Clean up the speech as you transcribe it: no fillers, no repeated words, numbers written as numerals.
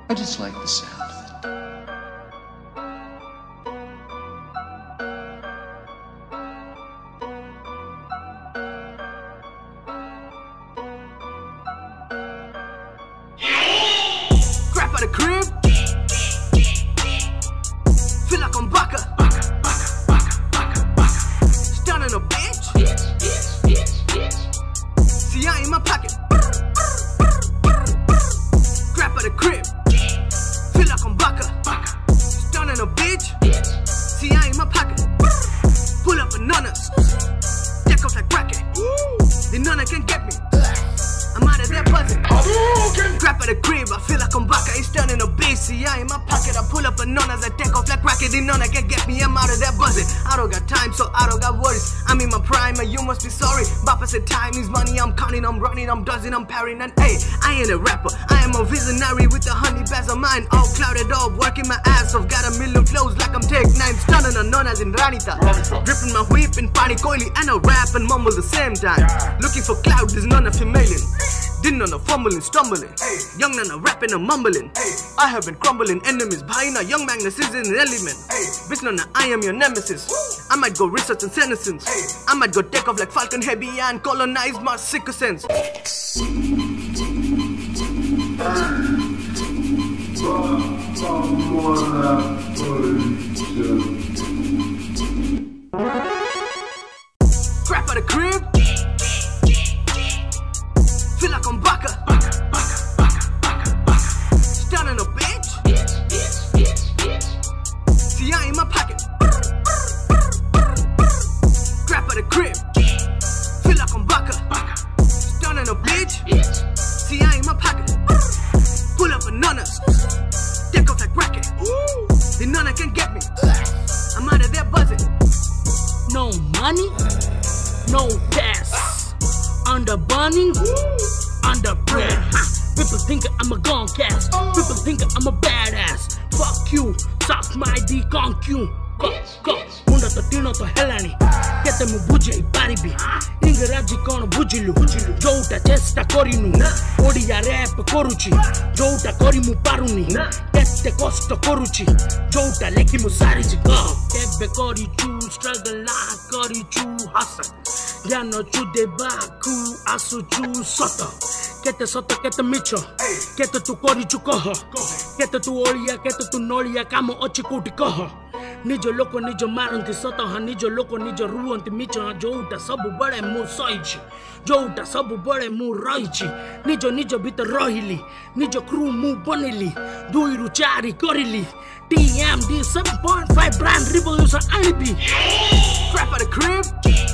I just like the sound of it. Crap out the crib. Feel like I'm Baka. Stunning a bitch. See, I in my pocket. Crap out the crib. Feel like I'm Baka. Stunning a bitch. See, I in my pocket. Pull up bananas. Deck off like bracket. The none can get me. I'm out of there buzzing. Crap at the crib, I feel like I'm Baka. He's turning a bitch. See, I in my pocket. I pull up bananas. I take off like rocket. The none can get me. I'm out of there buzzing. I don't got time, so I don't got worries. I'm in my prime, and you must be sorry. Bapa said time is money. I'm counting, I'm running, I'm dodging, I'm parrying. And hey, I ain't a rapper. I am a visionary with the honey bags of mine. All clouded up, working my ass off. Got a million flows like I'm Tech 9. Stunning a none as in Ranita. Ripping my whip in party coily. And I rap and mumble the same time. Looking for cloud, there's none of female. Didn't know no fumbling, stumbling. Young nana rapping and mumbling. I have been crumbling enemies. Buying a young Magnus is an element. Bitch nana, I am your nemesis. I might go research and senescence. I might go take off like Falcon Heavy and colonize my sicker sense. Crap out the crib. Feel like I'm Baka. Stunning a bitch. See, I in my pocket. Crap out the crib. Feel like I'm Baka. Stunning a bitch. See, I in my pocket. Pull up bananas. Deck off like racket. The none can get me. I'm out of there buzzing. No money, no gas. Under bunny, under bread. People think I'm a gun cast. People think I'm a badass. Fuck you, suck my dick on cue. Go, munda to tino to helani. Kete mu buje paribi. Ingaraji kono bujilu. Jouta chesta korinu. Odia rap koruchi. Jouta korimu paruni. Kete kosto koruchi. Jouta leki mu sariji go. Kebe kori chu struggle la kori chu hustle. Yano chu debaku asu chu soto. Kete soto kete micho. Kete tu kori chu koho. Kete tu olia kete tu nolia kamo ochi kuti koho. Nijo loko nijo maranti soto ha nijo loko nijo ruanti micho ha jouta sabu bade mu soichi. Jouta sabu bade mu roichi. Nijo bita rohili. Nijo crew mu bonili. Duiru chari korili. TMD 7.5 brand revolution alibi. Crap out the crib.